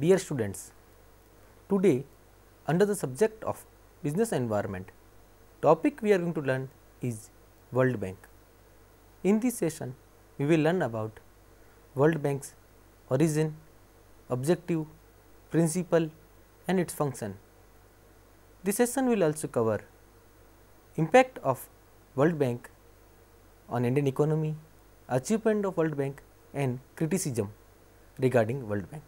Dear students, today under the subject of business environment, topic we are going to learn is World Bank. In this session, we will learn about World Bank's origin, objective, principle and its function. This session will also cover impact of World Bank on Indian economy, achievement of World Bank and criticism regarding World Bank.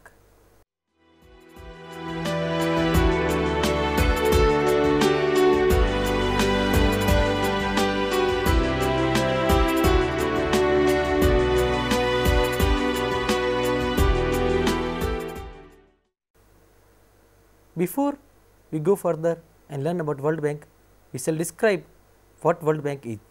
Before we go further and learn about World Bank, we shall describe what World Bank is.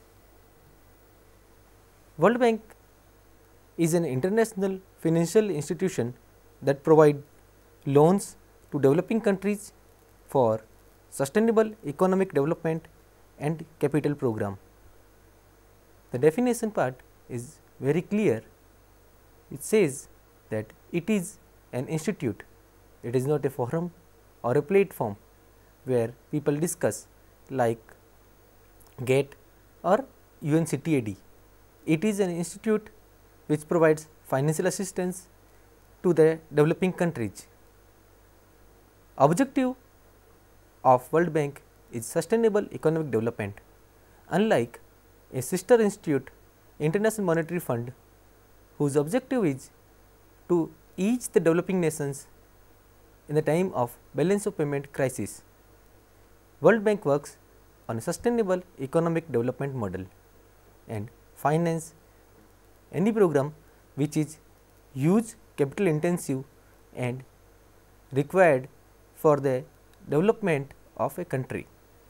World Bank is an international financial institution that provides loans to developing countries for sustainable economic development and capital program. The definition part is very clear. It says that it is an institute. It is not a forum or a platform where people discuss like GATE or UNCTAD. It is an institute which provides financial assistance to the developing countries. Objective of World Bank is sustainable economic development. Unlike a sister institute, International Monetary Fund, whose objective is to ease the developing nations in the time of balance of payment crisis, World Bank works on a sustainable economic development model and finance any program which is huge capital intensive and required for the development of a country.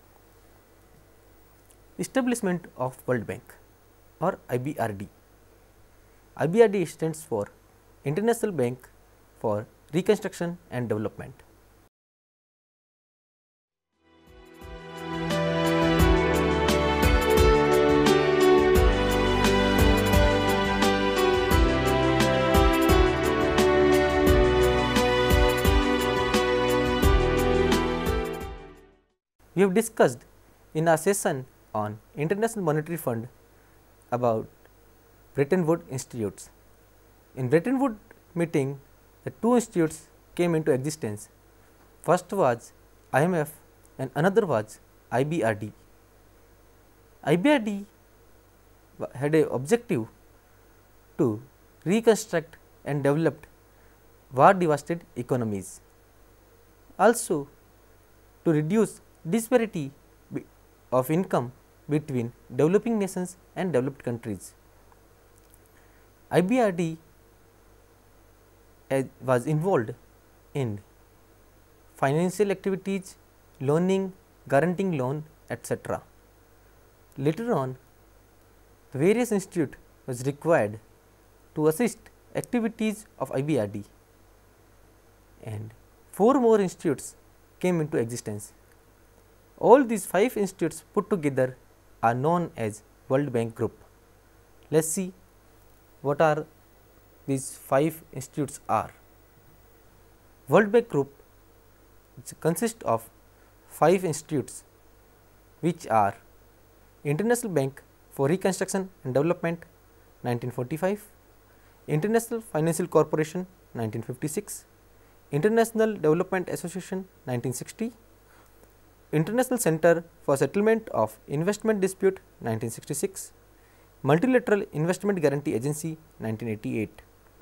Establishment of World Bank or IBRD. IBRD stands for International Bank for Reconstruction and Development. We have discussed in our session on International Monetary Fund about Bretton Woods Institutes. In Bretton Woods meeting, the two institutes came into existence. First was IMF and another was IBRD. IBRD had a objective to reconstruct and develop war devastated economies, also to reduce disparity of income between developing nations and developed countries. IBRD was involved in financial activities, loaning, guaranteeing loan, etc. Later on, the various institute was required to assist activities of IBRD and 4 more institutes came into existence. All these 5 institutes put together are known as World Bank Group. Let us see what are these 5 institutes are. World Bank Group consists of 5 institutes which are International Bank for Reconstruction and Development 1945, International Financial Corporation 1956, International Development Association 1960, International Center for Settlement of Investment Dispute 1966, Multilateral Investment Guarantee Agency 1988.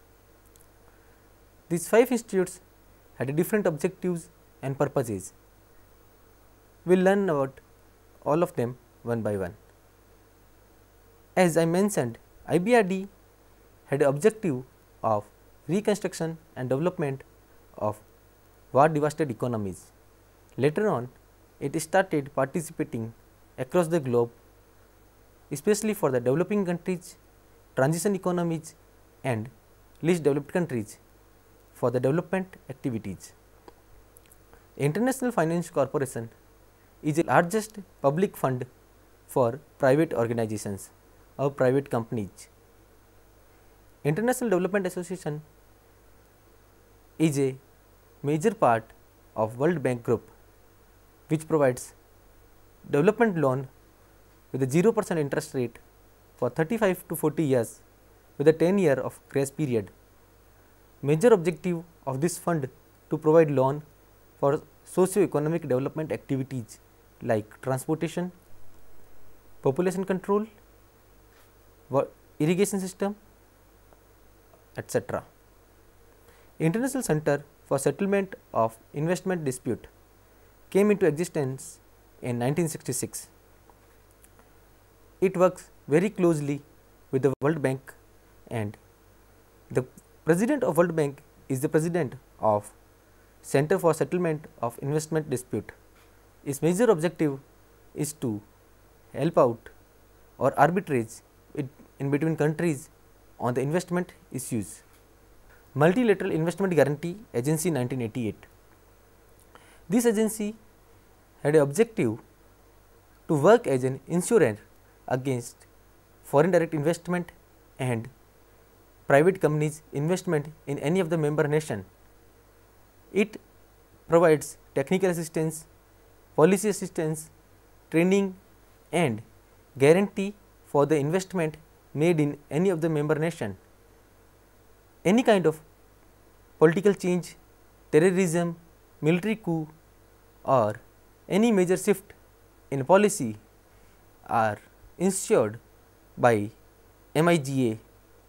These 5 institutes had different objectives and purposes. We will learn about all of them one by one. As I mentioned, IBRD had an objective of reconstruction and development of war devastated economies. Later on, it started participating across the globe, especially for the developing countries, transition economies and least developed countries for the development activities. International Finance Corporation is the largest public fund for private organizations or private companies. International Development Association is a major part of World Bank Group, which provides development loan with a 0% interest rate for 35 to 40 years with a 10-year of grace period. Major objective of this fund to provide loan for socio-economic development activities like transportation, population control, irrigation system, etc. International Center for Settlement of Investment Dispute came into existence in 1966. It works very closely with the World Bank, and the president of World Bank is the president of Center for Settlement of Investment Dispute. Its major objective is to help out or arbitrage in between countries on the investment issues. Multilateral Investment Guarantee Agency 1988. This agency had an objective to work as an insurer against foreign direct investment and private companies investment in any of the member nation. It provides technical assistance, policy assistance, training and guarantee for the investment made in any of the member nation. Any kind of political change, terrorism, military coup or any major shift in policy are insured by MIGA.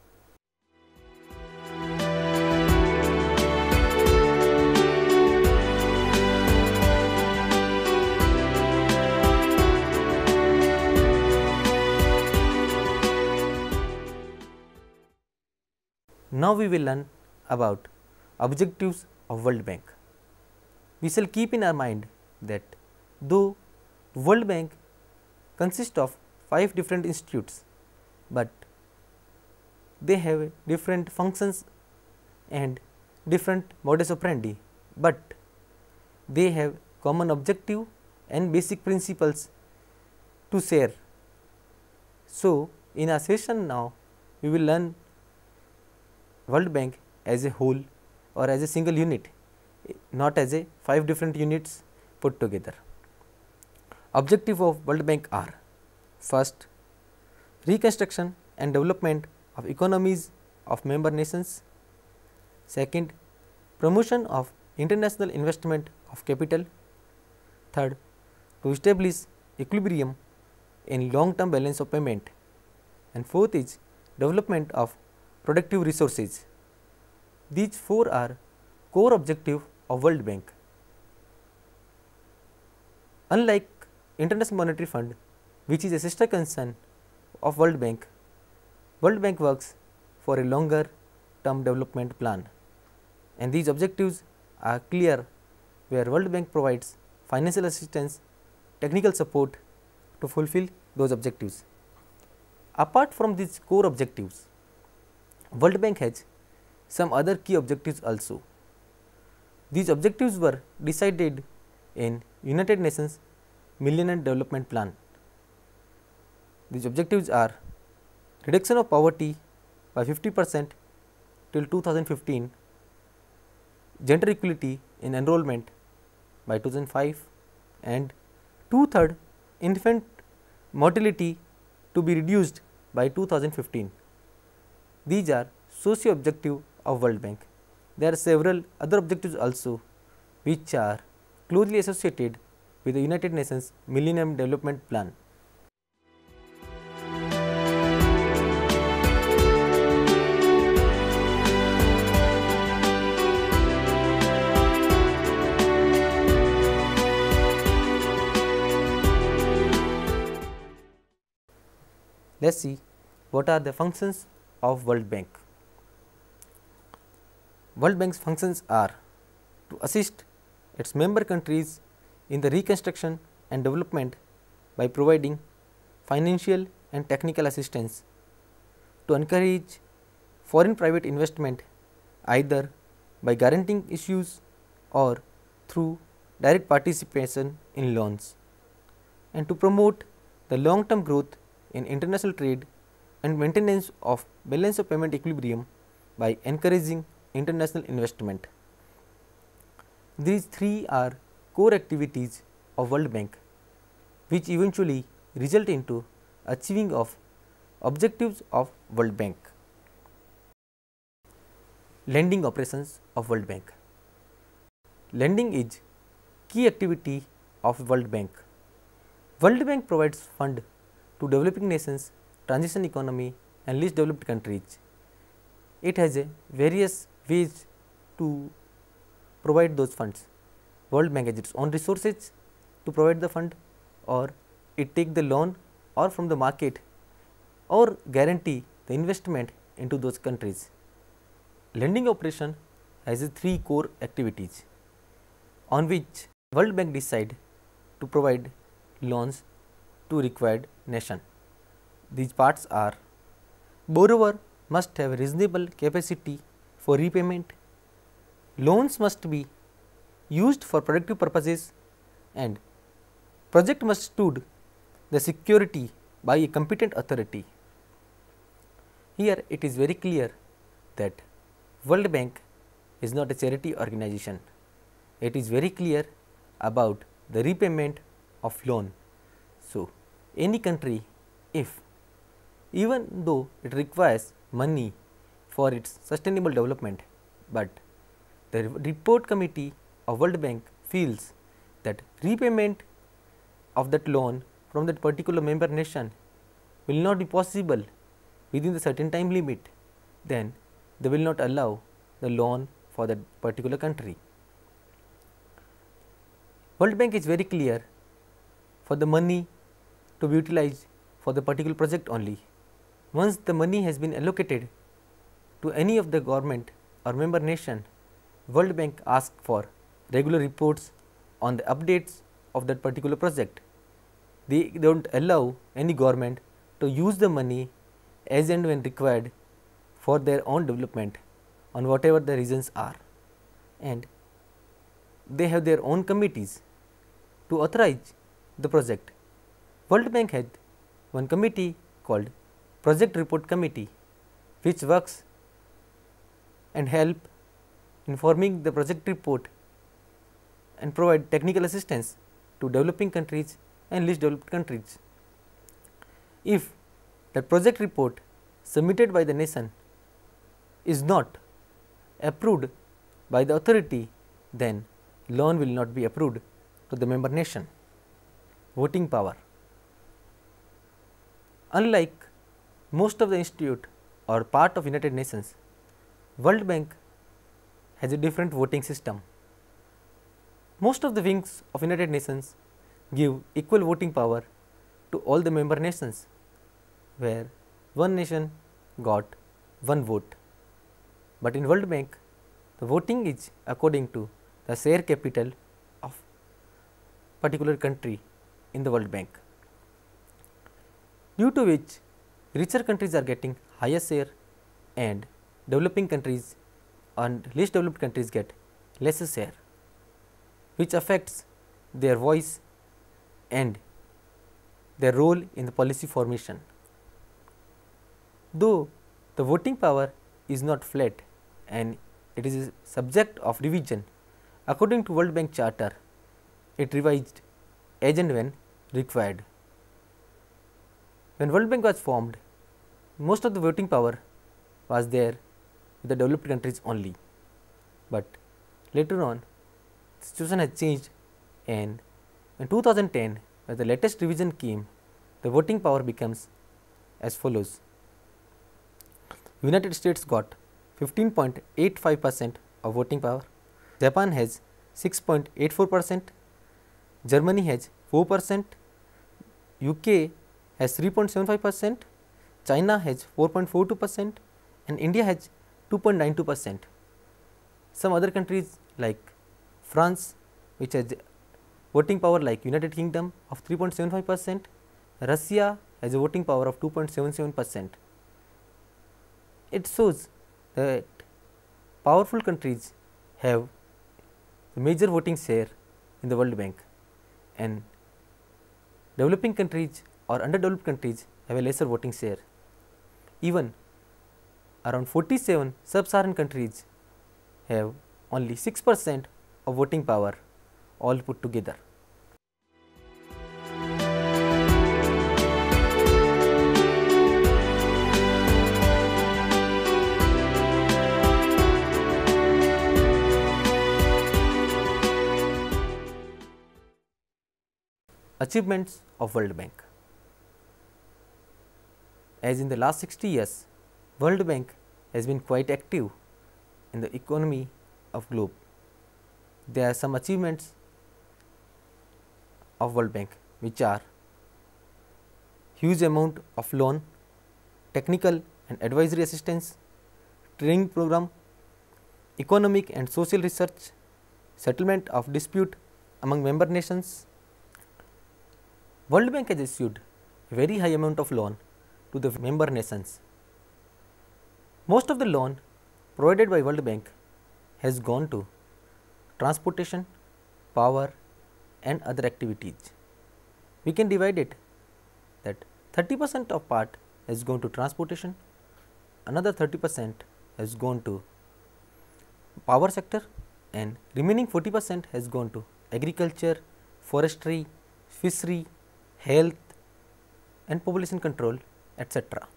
Now we will learn about objectives of World Bank. We shall keep in our mind that though World Bank consists of 5 different institutes, but they have different functions and different modus operandi, but they have common objective and basic principles to share. So, in our session now we will learn World Bank as a whole or as a single unit, not as a 5 different units put together. Objective of World Bank are: first, reconstruction and development of economies of member nations; second, promotion of international investment of capital; third, to establish equilibrium in long term balance of payment; and fourth is development of productive resources. These 4 are core objective of World Bank. Unlike International Monetary Fund, which is a sister concern of World Bank works for a longer term development plan, and these objectives are clear, where World Bank provides financial assistance, technical support to fulfill those objectives. Apart from these core objectives, World Bank has some other key objectives also. These objectives were decided in United Nations Millennium Development Plan. These objectives are: reduction of poverty by 50% till 2015, gender equality in enrollment by 2005, and 2/3 infant mortality to be reduced by 2015. These are socio objective of World Bank. There are several other objectives also which are closely associated with the United Nations Millennium Development Plan. Let us see what are the functions of World Bank. World Bank's functions are to assist its member countries in the reconstruction and development by providing financial and technical assistance, to encourage foreign private investment either by guaranteeing issues or through direct participation in loans, and to promote the long term growth in international trade and maintenance of balance of payment equilibrium by encouraging international investment. These three are core activities of World Bank, which eventually result into achieving of objectives of World Bank. Lending operations of World Bank. Lending is key activity of World Bank. World Bank provides fund to developing nations, transition economy and least developed countries. It has a various ways to provide those funds. World Bank has its own resources to provide the fund, or it take the loan or from the market, or guarantee the investment into those countries. Lending operation has three core activities on which World Bank decide to provide loans to required nation. These parts are: borrower must have reasonable capacity for repayment, loans must be used for productive purposes, and project must stood the security by a competent authority. Here it is very clear that World Bank is not a charity organization. It is very clear about the repayment of loan. So, any country, if even though it requires money for its sustainable development, but the report committee of World Bank feels that repayment of that loan from that particular member nation will not be possible within the certain time limit, then they will not allow the loan for that particular country. World Bank is very clear for the money to be utilized for the particular project only. Once the money has been allocated to any of the government or member nation, World Bank asks for regular reports on the updates of that particular project. They do not allow any government to use the money as and when required for their own development on whatever the reasons are, and they have their own committees to authorize the project. World Bank had one committee called Project Report Committee, which works and help in forming the project report and provide technical assistance to developing countries and least developed countries. If the project report submitted by the nation is not approved by the authority, then loan will not be approved to the member nation. Voting power. Unlike most of the institute or part of United Nations, World Bank has a different voting system. Most of the wings of United Nations give equal voting power to all the member nations, where one nation got one vote. But in World Bank, the voting is according to the share capital of particular country in the World Bank, due to which richer countries are getting higher share and developing countries and least developed countries get lesser share, which affects their voice and their role in the policy formation. Though the voting power is not flat and it is a subject of revision according to World Bank Charter, it revised as and when required. When World Bank was formed, most of the voting power was there with the developed countries only, but later on the situation has changed, and in 2010 when the latest revision came, the voting power becomes as follows. United States got 15.85% of voting power, Japan has 6.84%, Germany has 4%, UK has 3.75%, China has 4.42% and India has 2.92%. Some other countries like France, which has voting power like United Kingdom of 3.75%, Russia has a voting power of 2.77%. It shows that powerful countries have the major voting share in the World Bank, and developing countries or underdeveloped countries have a lesser voting share. Even around 47 sub-Saharan countries have only 6% of voting power all put together. Achievements of World Bank. As in the last 60 years, World Bank has been quite active in the economy of globe. There are some achievements of World Bank which are huge amount of loan, technical and advisory assistance, training program, economic and social research, settlement of dispute among member nations. World Bank has issued a very high amount of loan to the member nations. Most of the loan provided by World Bank has gone to transportation, power and other activities. We can divide it that 30% of part has gone to transportation, another 30% has gone to power sector and remaining 40% has gone to agriculture, forestry, fishery, health and population control, etc.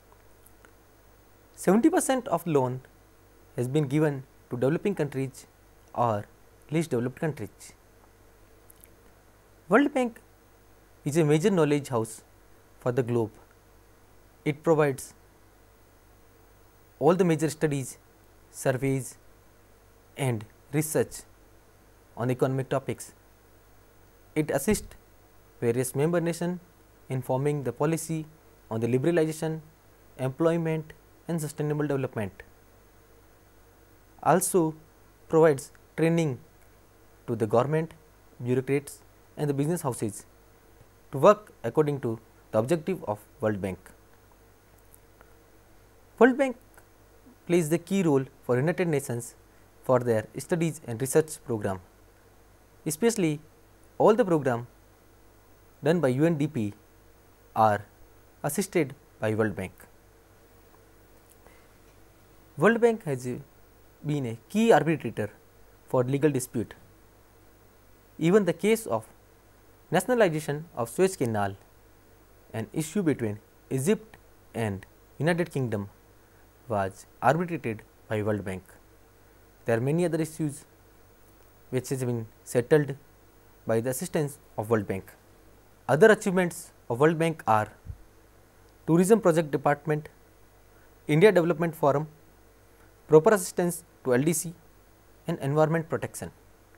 70% of loan has been given to developing countries or least developed countries. World Bank is a major knowledge house for the globe. It provides all the major studies, surveys and research on economic topics. It assists various member nations in forming the policy on the liberalization, employment and sustainable development. Also provides training to the government, bureaucrats and the business houses to work according to the objective of World Bank. World Bank plays the key role for United Nations for their studies and research program, especially all the program done by UNDP are assisted by World Bank. World Bank has been a key arbitrator for legal dispute. Even the case of nationalization of Suez Canal, an issue between Egypt and United Kingdom, was arbitrated by World Bank. There are many other issues which has been settled by the assistance of World Bank. Other achievements of World Bank are Tourism Project Department, India Development Forum, proper assistance to LDC and environment protection.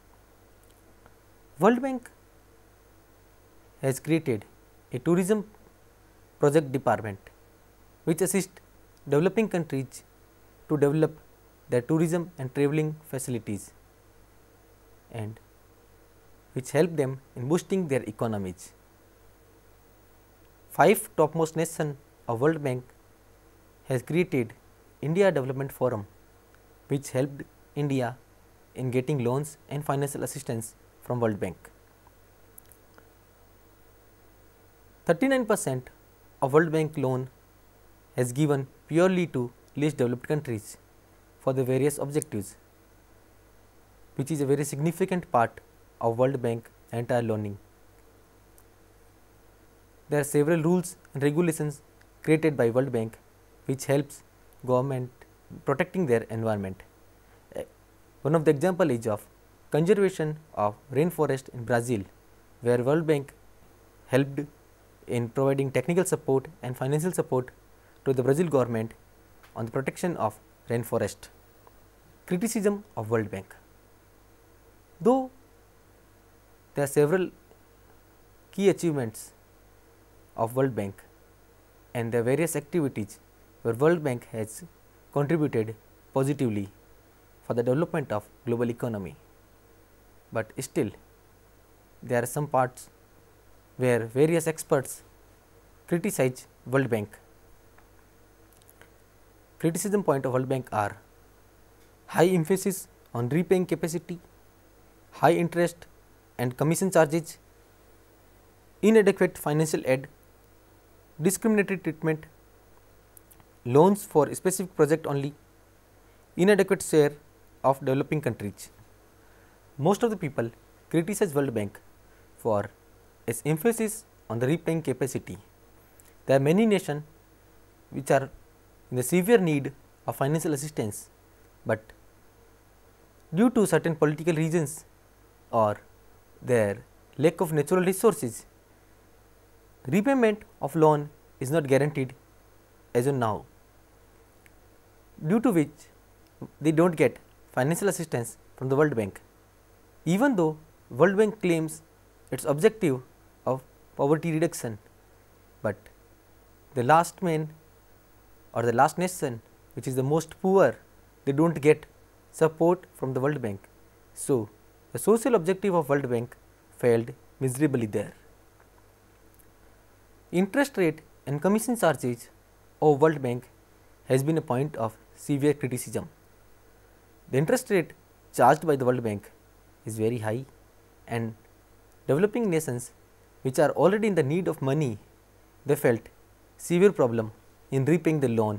World Bank has created a tourism project department which assists developing countries to develop their tourism and travelling facilities and which help them in boosting their economies. 5 topmost nations of World Bank has created India Development Forum which helped India in getting loans and financial assistance from World Bank. 39% of World Bank loan has given purely to least developed countries for the various objectives, which is a very significant part of World Bank entire loaning. There are several rules and regulations created by World Bank which helps government protecting their environment. One of the example is of conservation of rainforest in Brazil, where World Bank helped in providing technical support and financial support to the Brazil government on the protection of rainforest. Criticism of World Bank. Though there are several key achievements of World Bank and the various activities where World Bank has contributed positively for the development of global economy, but still there are some parts where various experts criticize World Bank. Criticism point of World Bank are high emphasis on repaying capacity, high interest and commission charges, inadequate financial aid, discriminatory treatment, loans for specific project only, inadequate share of developing countries. Most of the people criticize World Bank for its emphasis on the repaying capacity. There are many nations which are in the severe need of financial assistance, but due to certain political reasons or their lack of natural resources, repayment of loan is not guaranteed as of now, due to which they do not get financial assistance from the World Bank. Even though World Bank claims its objective of poverty reduction, but the last man or the last nation which is the most poor, they do not get support from the World Bank. So, the social objective of World Bank failed miserably there. Interest rate and commission charges of World Bank has been a point of severe criticism. The interest rate charged by the World Bank is very high, and developing nations which are already in the need of money, they felt severe problem in repaying the loan.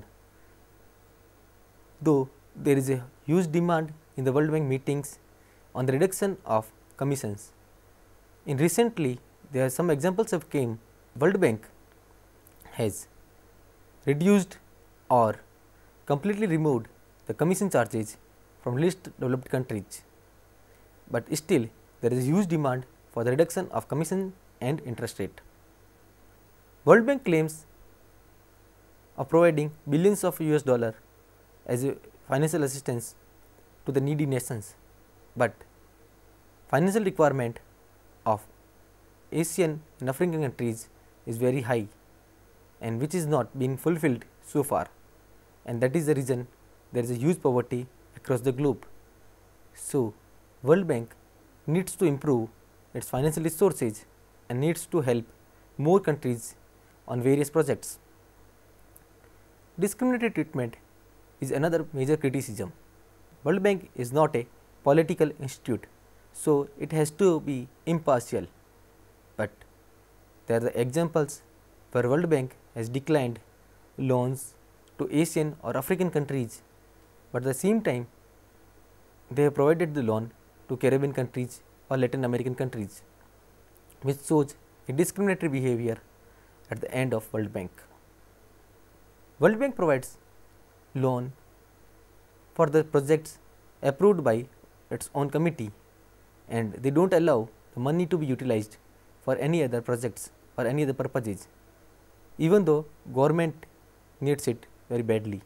Though there is a huge demand in the World Bank meetings on the reduction of commissions. In recently, there are some examples of came World Bank has reduced or completely removed the commission charges from least developed countries, but still there is a huge demand for the reduction of commission and interest rate. World Bank claims of providing billions of US dollar as a financial assistance to the needy nations, but financial requirement of Asian and African countries is very high and which is not being fulfilled so far, and that is the reason there is a huge poverty across the globe. So, World Bank needs to improve its financial resources and needs to help more countries on various projects. Discriminatory treatment is another major criticism. World Bank is not a political institute, so it has to be impartial, but there are the examples where World Bank has declined loans to Asian or African countries, but at the same time they have provided the loan to Caribbean countries or Latin American countries, which shows a discriminatory behavior at the end of World Bank. World Bank provides loan for the projects approved by its own committee, and they do not allow the money to be utilized for any other projects or any other purposes, even though government needs it very badly,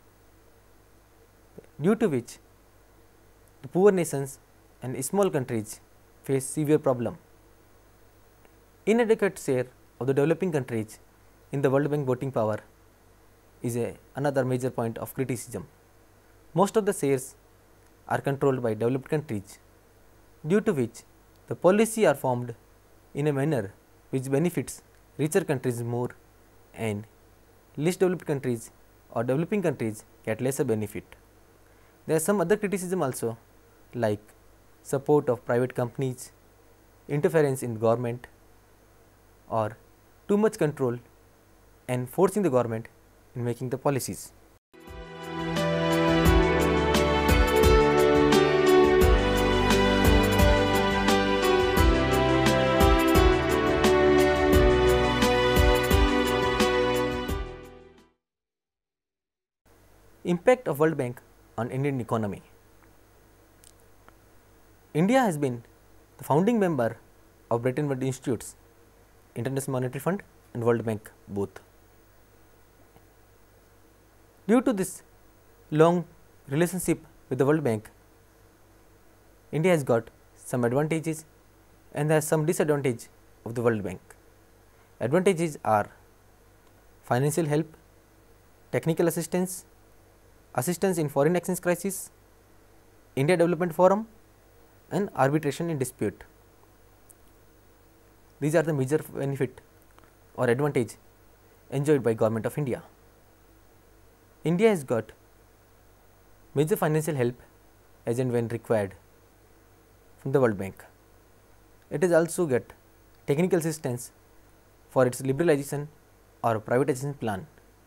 due to which the poor nations and small countries face severe problem. Inadequate share of the developing countries in the World Bank voting power is another major point of criticism. Most of the shares are controlled by developed countries, due to which the policy are formed in a manner which benefits richer countries more and least developed countries or developing countries get lesser benefit. There are some other criticism also, like support of private companies, interference in government, or too much control and forcing the government in making the policies. Impact of World Bank on Indian economy. India has been the founding member of Bretton Woods Institutes, International Monetary Fund and World Bank both. Due to this long relationship with the World Bank, India has got some advantages and has some disadvantage of the World Bank. Advantages are financial help, technical assistance, assistance in foreign exchange crisis, India Development Forum and arbitration in dispute. These are the major benefit or advantage enjoyed by Government of India. India has got major financial help as and when required from the World Bank. It has also got technical assistance for its liberalization or privatization plan.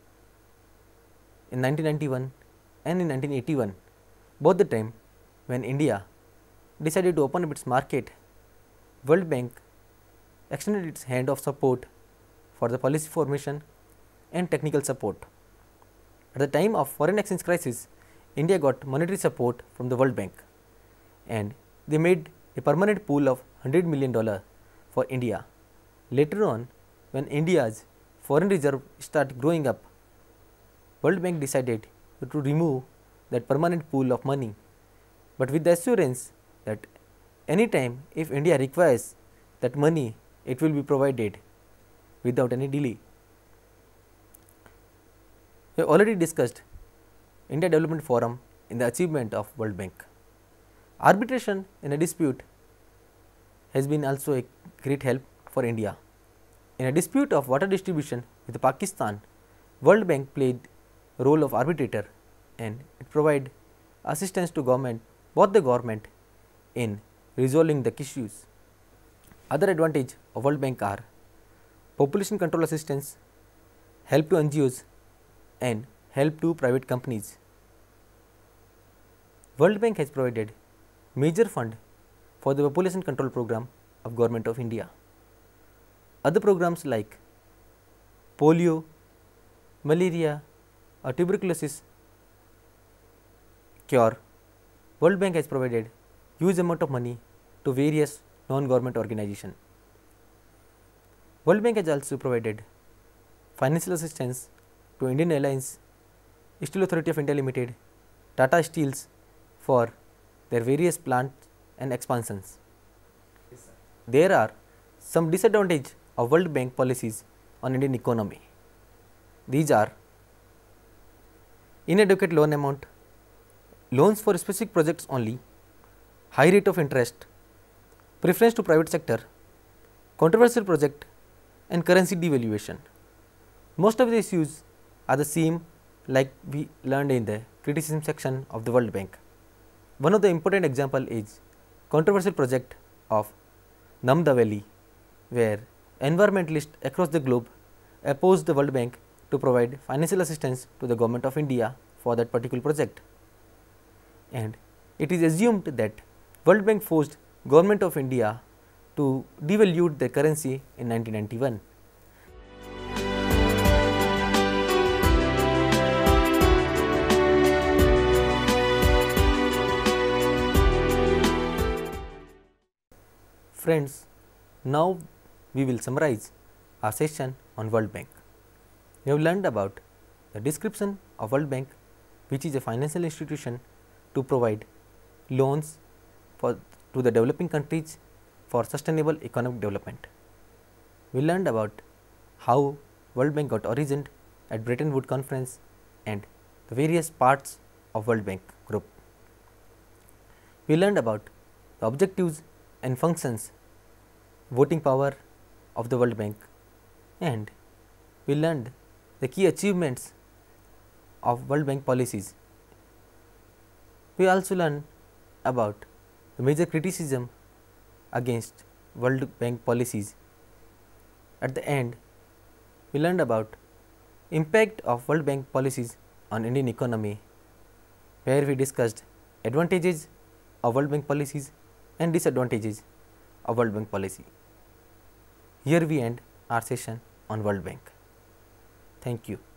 In 1991 and in 1981, both the time when India decided to open up its market, World Bank extended its hand of support for the policy formation and technical support. At the time of foreign exchange crisis, India got monetary support from the World Bank, and they made a permanent pool of $100 million for India. Later on, when India's foreign reserve started growing up, World Bank decided to remove that permanent pool of money, but with the assurance that anytime if India requires that money, it will be provided without any delay. We have already discussed India Development Forum in the achievement of World Bank. Arbitration in a dispute has been also a great help for India. In a dispute of water distribution with Pakistan, World Bank played a role of arbitrator, and it provided assistance to both the government in resolving the issues. Other advantages of World Bank are population control assistance, help to NGOs, and help to private companies. World Bank has provided major fund for the population control program of Government of India. Other programs like polio, malaria or tuberculosis cure, World Bank has provided huge amount of money to various non-government organizations. World Bank has also provided financial assistance to Indian Airlines, Steel Authority of India Limited, Tata Steels for their various plants and expansions. There are some disadvantages of World Bank policies on Indian economy. These are inadequate loan amount, loans for specific projects only, high rate of interest, preference to private sector, controversial project and currency devaluation. Most of the issues are the same like we learned in the criticism section of the World Bank. One of the important example is controversial project of Namda Valley, where environmentalists across the globe opposed the World Bank to provide financial assistance to the Government of India for that particular project. And it is assumed that World Bank forced Government of India to devalue the currency in 1991. Friends, now we will summarize our session on World Bank. We have learned about the description of World Bank, which is a financial institution to provide loans to the developing countries for sustainable economic development. We learned about how World Bank got origined at Bretton Woods Conference and the various parts of World Bank group. We learned about the objectives and functions, voting power of the World Bank, and we learned the key achievements of World Bank policies. We also learned about the major criticism against World Bank policies. At the end, we learned about impact of World Bank policies on Indian economy, where we discussed advantages of World Bank policies and disadvantages of World Bank policy. Here we end our session on World Bank. Thank you.